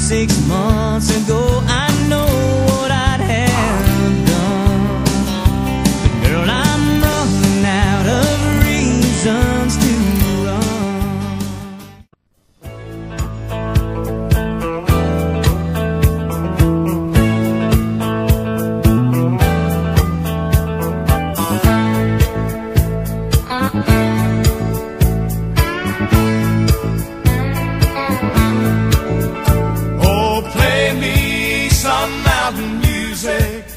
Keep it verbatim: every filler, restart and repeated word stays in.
six months ago, I know what I'd have done. But girl, I'm running out of reasons to Oh, play me some mountain music,